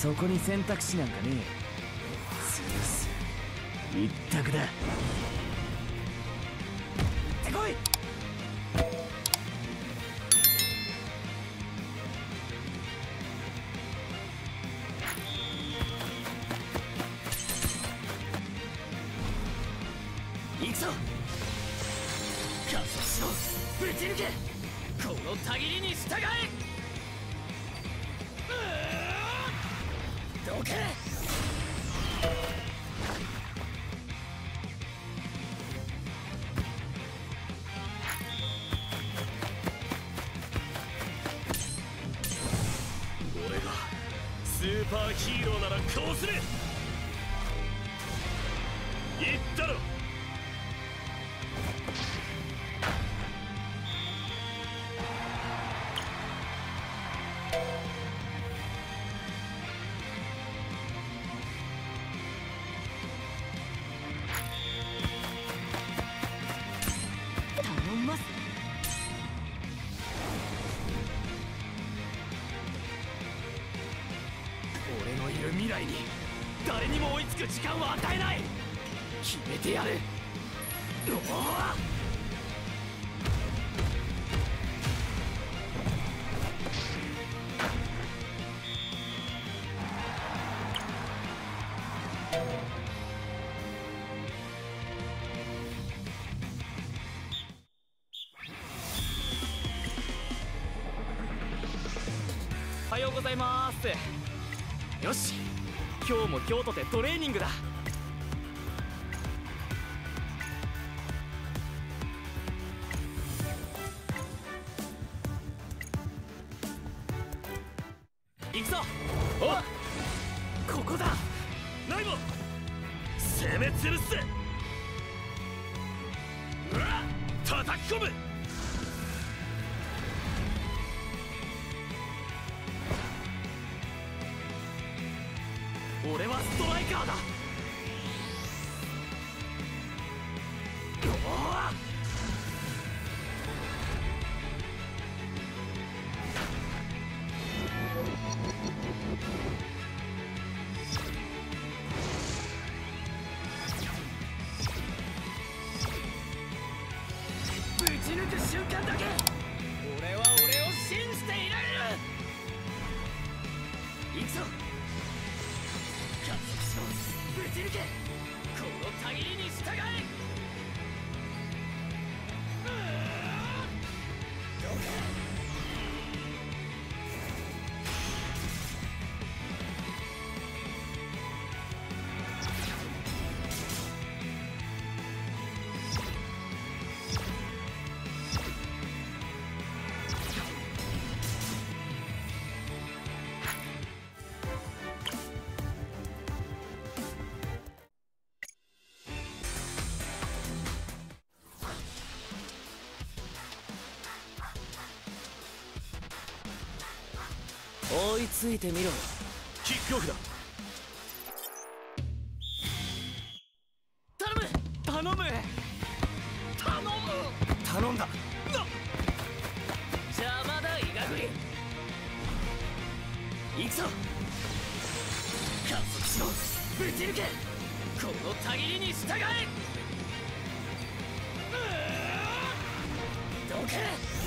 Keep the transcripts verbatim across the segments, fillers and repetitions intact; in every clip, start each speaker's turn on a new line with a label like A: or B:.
A: そこに選択肢なんかねえ。スース一択だ。ってこい。行くぞ。加速しろ。ぶち抜け。このたぎりに従え。どけ。俺がスーパーヒーローならこうする。言ったろ。俺のいる未来に誰にも追いつく時間は与えない。決めてやる。おお、おはようございます。よし、今日も今日とてトレーニングだ。行くぞ。おっ、ここだ。ナイモ攻め潰す。うわっ、叩き込む。俺はストライカーだ。おお、ぶち抜く瞬間だけ俺は俺を信じていられる。行くぞ。ぶち抜け。このたぎりに従え。どけ。追いついてみろ。キックオフだ。頼む頼む頼む。頼んだ。邪魔だイガグリ。行くぞ。加速しろ。ぶち抜け。このたぎりに従え。どけ。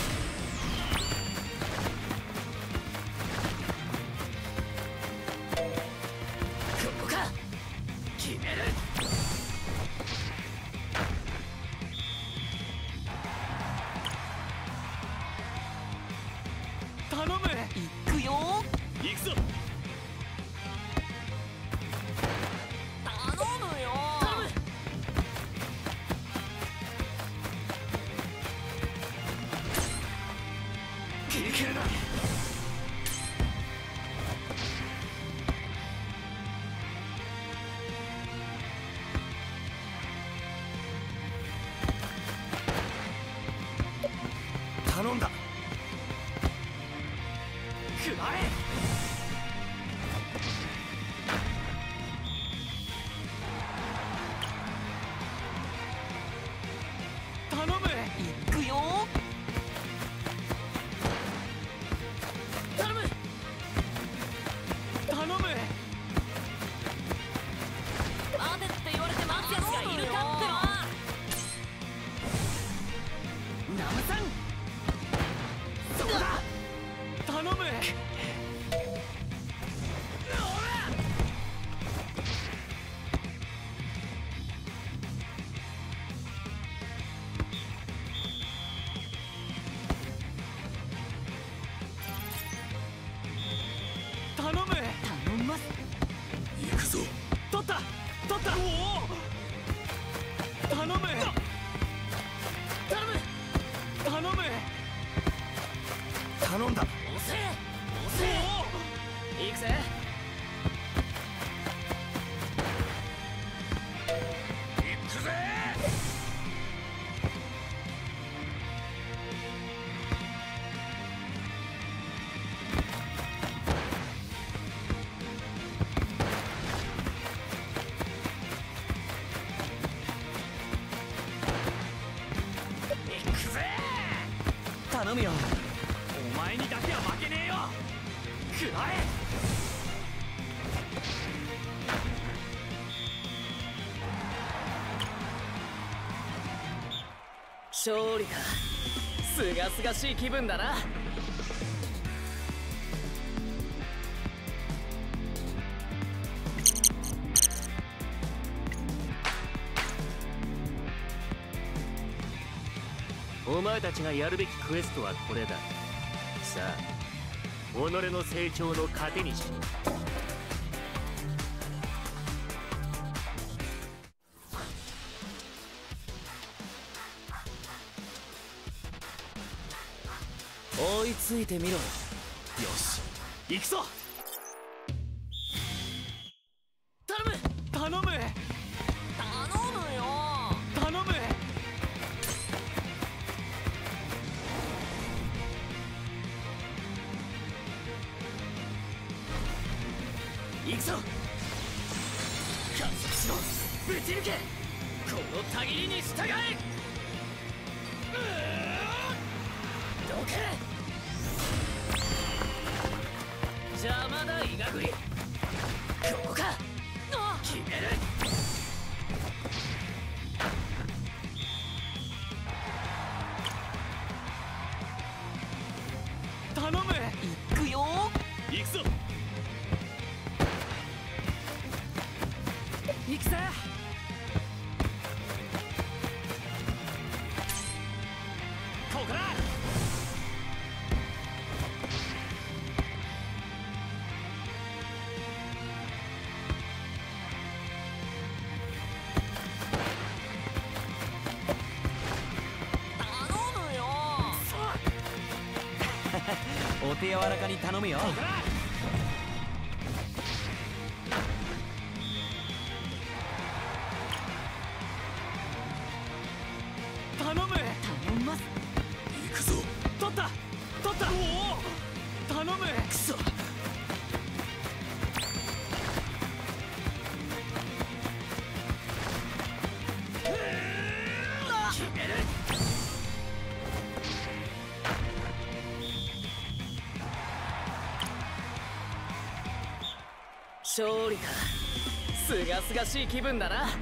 A: 決める。頼む。行くよ。行くぞ。頼むよ。頼む。切り替えな。頼んだ。食らえ。頼む。行くよ。頼む頼む。 頼んだ。押せ押せ。行くぜ。行くぜ。頼むよ。お前にだけは負けねえよ。食らえ。勝利か。すがすがしい気分だな。
B: お前たちがやるべきクエストはこれだ。さあ、己の成長の糧にしろ。
A: 追いついてみろよ。よし、行くぞ。頼む頼む頼むよ。頼む。行くぞ。観測しろ。ぶち抜け。このたぎりに従え。どけ。邪魔だイガグリ。ここか。決める。頼む。行くよ。行くぞ。行くぜ。ここだ。頼むよ。お手柔らかに頼むよ。ここだ。頼む。頼みます。行くぞ。取った取った。おお頼む。くそ。決める。勝利か。すがすがしい気分だな。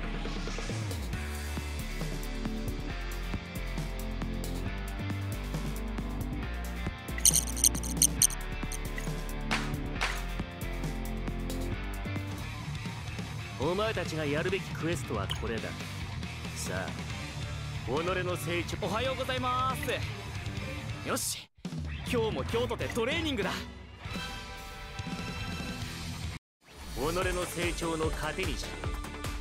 B: お前たちがやるべきクエストはこれだ。さあ、己の成長。
A: おはようございます。よし、今日も今日とてトレーニングだ。
B: 己の成長の糧にしろ。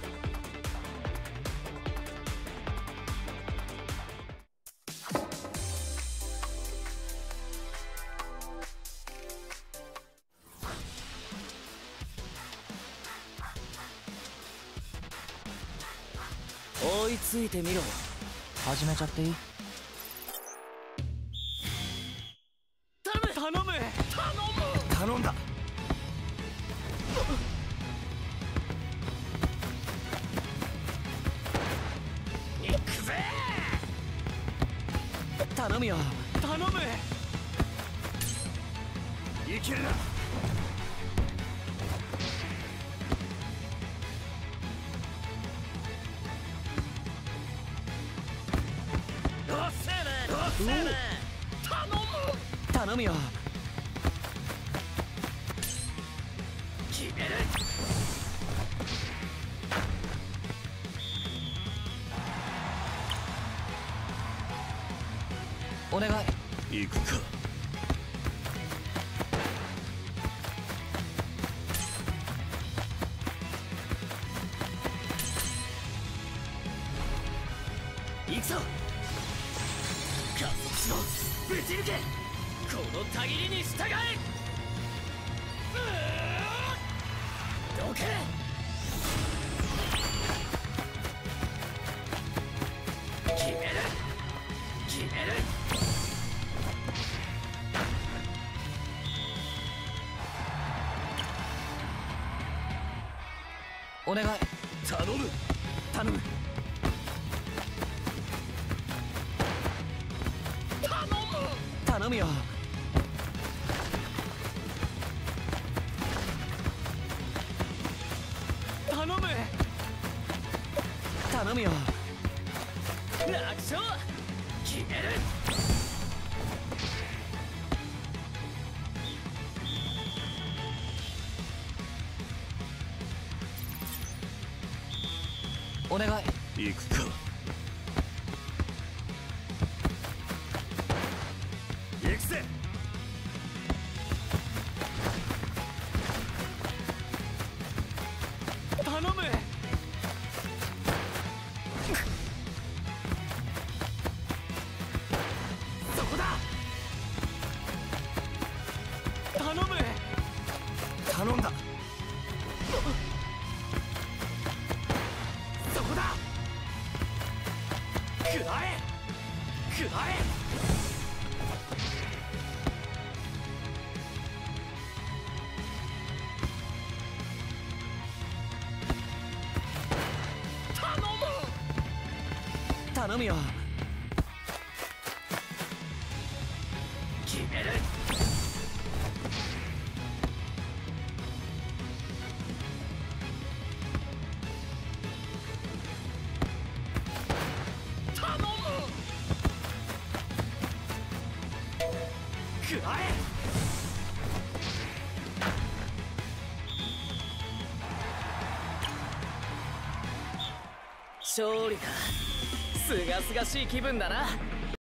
A: 追いついてみろよ。始めちゃっていい？頼む頼む頼む。頼んだ。行くぜ。頼むよ。頼む。いけるな。頼むよ。決める。お願い。行くか。行くぞ。加速しろ。ぶち抜け。ここのたぎりに従え。どけ。決める決める。
C: お願い。
A: 頼む
C: 頼む。
A: 頼む
C: 頼むよ。
A: 頼む。
C: 頼むよ。
A: 楽勝。決める。
C: お願い。
B: 行くか。
A: 行くぜ。頼む。そこだ。頼む。
C: 頼んだ。
A: そこだ。食らえ食らえ。頼む
C: 頼むよ。
A: 決める。頼む食らえ。勝利か。すがすがしい気分だな。